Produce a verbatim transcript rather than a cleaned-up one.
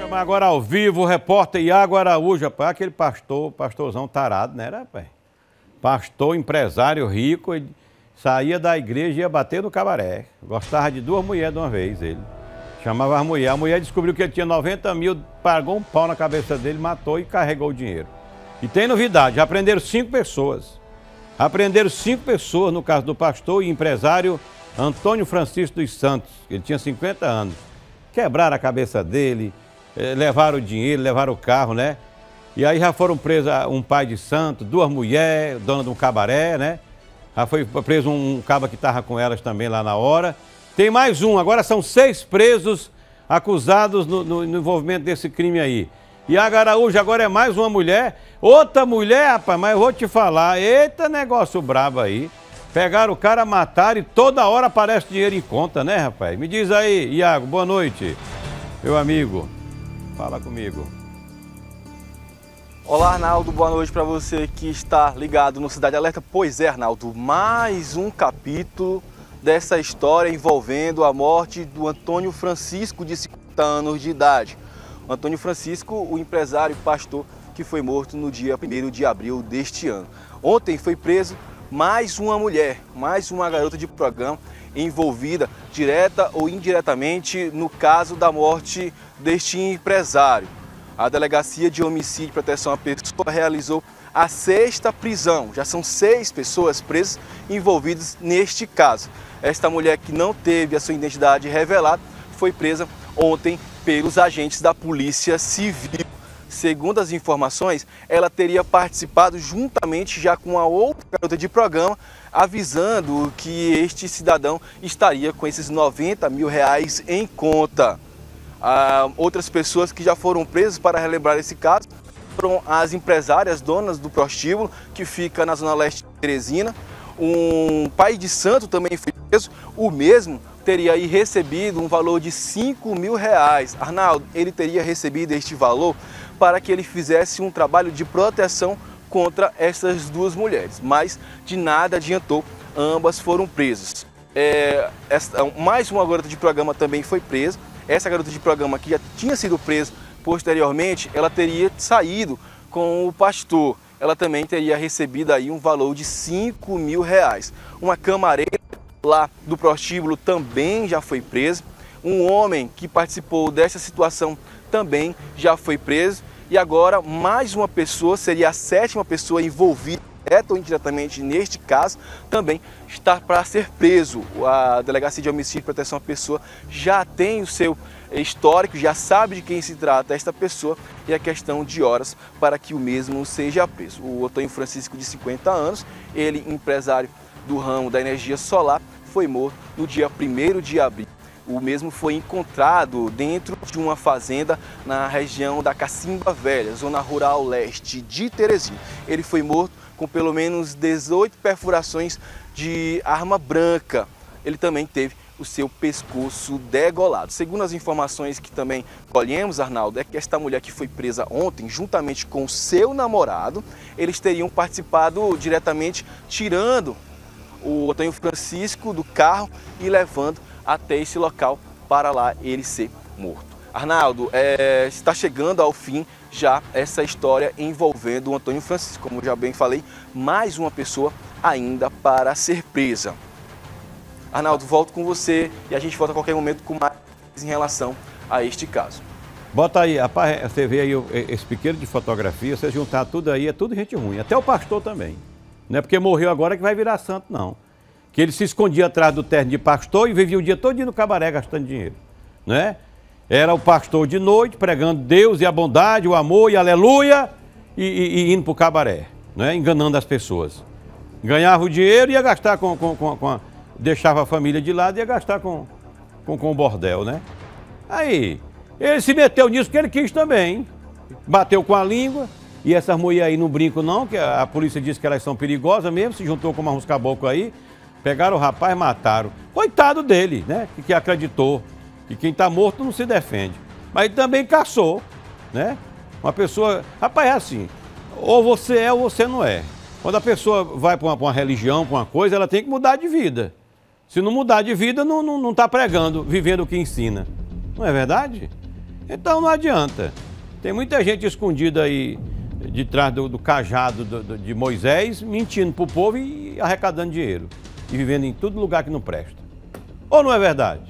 Mas agora ao vivo, o repórter Iago Araújo, rapaz, aquele pastor, pastorzão tarado, né, rapaz? Pastor, empresário rico, ele saía da igreja e ia bater no cabaré. Gostava de duas mulheres de uma vez, ele. Chamava as mulheres. A mulher descobriu que ele tinha noventa mil, pagou um pau na cabeça dele, matou e carregou o dinheiro. E tem novidade, já prenderam cinco pessoas. Aprenderam cinco pessoas, no caso do pastor e empresário Antônio Francisco dos Santos. Ele tinha cinquenta anos. Quebraram a cabeça dele, levaram o dinheiro, levaram o carro, né? E aí já foram presos um pai de santo, duas mulheres, dona de um cabaré, né? Já foi preso um caba que estava com elas também lá na hora. Tem mais um, agora são seis presos acusados no, no, no envolvimento desse crime aí. E a Araújo agora é mais uma mulher, outra mulher, rapaz, mas eu vou te falar, eita negócio brabo aí. Pegaram o cara, mataram e toda hora aparece dinheiro em conta, né, rapaz? Me diz aí, Iago, boa noite, meu amigo. Fala comigo. Olá, Arnaldo, boa noite para você que está ligado no Cidade Alerta. Pois é, Arnaldo, mais um capítulo dessa história envolvendo a morte do Antônio Francisco, de cinquenta anos de idade. O Antônio Francisco, o empresário e pastor que foi morto no dia primeiro de abril deste ano. Ontem foi preso mais uma mulher, mais uma garota de programa envolvida direta ou indiretamente no caso da morte deste empresário. A Delegacia de Homicídio e Proteção à Pessoa realizou a sexta prisão. Já são seis pessoas presas envolvidas neste caso. Esta mulher, que não teve a sua identidade revelada, foi presa ontem pelos agentes da Polícia Civil. Segundo as informações, ela teria participado juntamente já com a outra garota de programa, avisando que este cidadão estaria com esses noventa mil reais em conta. Ah, outras pessoas que já foram presas, para relembrar esse caso, foram as empresárias donas do prostíbulo, que fica na zona leste de Teresina. Um pai de santo também foi preso, o mesmo teria aí recebido um valor de cinco mil reais. Arnaldo, ele teria recebido este valor para que ele fizesse um trabalho de proteção contra essas duas mulheres, mas de nada adiantou, ambas foram presas. É, esta, mais uma garota de programa também foi presa. Essa garota de programa, que já tinha sido presa posteriormente, ela teria saído com o pastor. Ela também teria recebido aí um valor de cinco mil reais. Uma camareira lá do prostíbulo também já foi presa. Um homem que participou dessa situação também já foi preso. E agora mais uma pessoa, seria a sétima pessoa envolvida, direta ou indiretamente neste caso, também está para ser preso. A Delegacia de Homicídio e Proteção à Pessoa já tem o seu histórico, já sabe de quem se trata esta pessoa, e é questão de horas para que o mesmo seja preso. O Antônio Francisco, de cinquenta anos, ele empresário do ramo da energia solar, foi morto no dia primeiro de abril. O mesmo foi encontrado dentro de uma fazenda na região da Cacimba Velha, zona rural leste de Teresina. Ele foi morto com pelo menos dezoito perfurações de arma branca. Ele também teve o seu pescoço degolado. Segundo as informações que também colhemos, Arnaldo, é que esta mulher que foi presa ontem, juntamente com o seu namorado, eles teriam participado diretamente, tirando o Antônio Francisco do carro e levando até esse local para lá ele ser morto. Arnaldo, é, está chegando ao fim já essa história envolvendo o Antônio Francisco. Como já bem falei, mais uma pessoa ainda para ser presa. Arnaldo, volto com você e a gente volta a qualquer momento com mais em relação a este caso. Bota aí, rapaz, você vê aí esse pequeno de fotografia, você juntar tudo aí, é tudo gente ruim, até o pastor também. Não é porque morreu agora que vai virar santo, não. Que ele se escondia atrás do terno de pastor e vivia o dia todo no cabaré gastando dinheiro, né? Era o pastor de noite pregando Deus e a bondade, o amor e aleluia e, e, e indo para o cabaré, né? Enganando as pessoas. Ganhava o dinheiro e ia gastar com, com, com, com a, deixava a família de lado e ia gastar com, com, com o bordel, né? Aí, ele se meteu nisso porque ele quis também, bateu com a língua. E essas mulheres aí não brincam não, que a, a polícia disse que elas são perigosas mesmo, se juntou com uns caboclos aí. Pegaram o rapaz, mataram. Coitado dele, né? Que, que acreditou que quem está morto não se defende. Mas ele também caçou, né? Uma pessoa... Rapaz, é assim, ou você é ou você não é. Quando a pessoa vai para uma, uma religião, para uma coisa, ela tem que mudar de vida. Se não mudar de vida, não está não, não tá pregando, vivendo o que ensina. Não é verdade? Então não adianta. Tem muita gente escondida aí de trás do, do cajado do, do, de Moisés, mentindo pro povo e arrecadando dinheiro. E vivendo em todo lugar que não presta. Ou não é verdade?